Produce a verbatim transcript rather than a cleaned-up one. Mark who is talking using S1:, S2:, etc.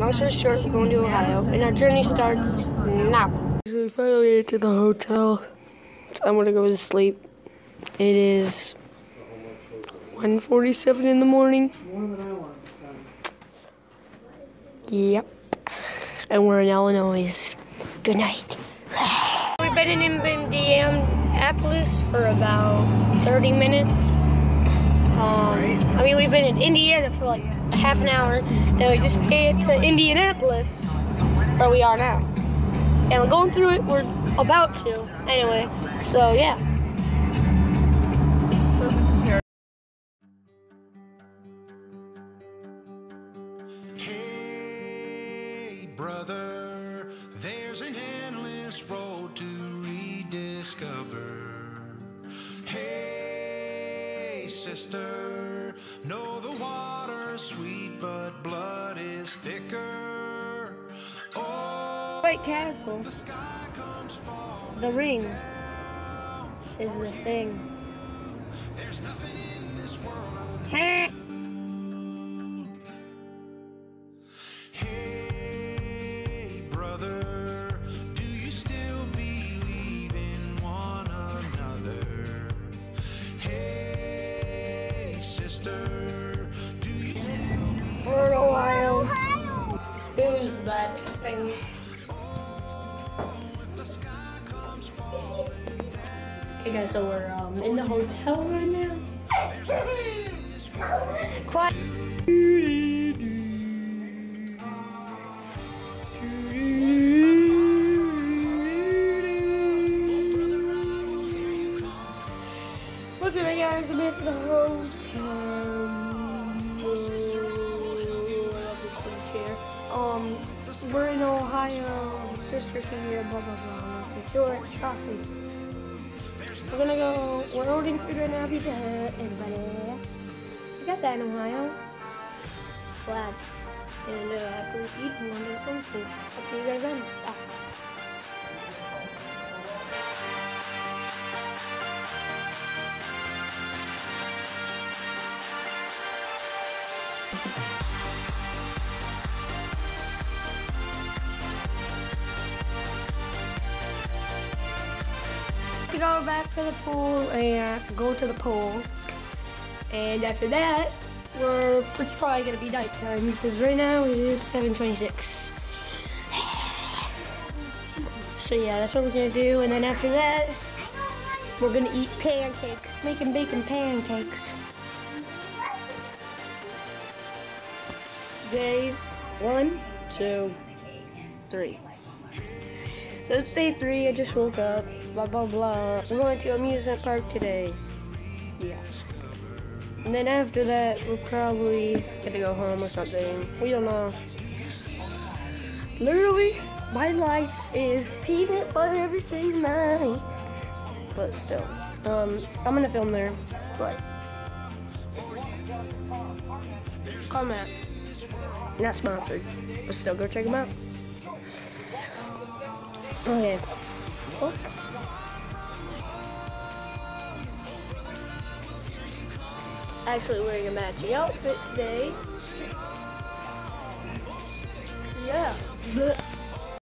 S1: long story short, we're going to Ohio, and our journey starts now. So we finally made it to the hotel, so I'm gonna go to sleep. It is one forty-seven in the morning. Yep, and we're in Illinois. Good night. We've been in Indianapolis for about thirty minutes. Um, I mean, we've been in Indiana for like half an hour, and we just made it to Indianapolis, where we are now. And we're going through it, we're about to, anyway, so yeah.
S2: Hey, brother, there's an endless road to rediscover. Hey, sister, know the water's sweet, but blood is thicker. Oh,
S1: White Castle.
S2: the sky comes falling.
S1: The ring is the thing.
S2: There's nothing in this world I would
S1: Hey.
S2: Hey, brother, do you still believe in one another? Hey, sister, do you still
S1: We're in Ohio. Who's that thing? Okay guys, so we're um, in the hotel right now. Quiet. What's up guys, I'm at the hotel. Um, we're in Ohio, sisters here, blah blah blah. So short, saucy. We're gonna go, we're ordering food right now, Pizza Hut, everybody. We got that in Ohio. Glad. And uh, after we eat, we're gonna do some food. Talk to you guys then. Ah. To go back to the pool and go to the pool, and after that we're it's probably gonna be nighttime because right now it is seven twenty-six. So yeah, that's what we're gonna do, and then after that we're gonna eat pancakes, making bacon pancakes. Day one, two, three. So it's day three, I just woke up, blah, blah, blah. We're going to amusement park today. Yeah. And then after that, we're probably gonna go home or something. We don't know. Literally, my life is peanut butter every single night. But still, um, I'm gonna film there, but comment. Not sponsored, but still go check them out. Okay. Oh. Actually wearing a matching outfit today. Yeah.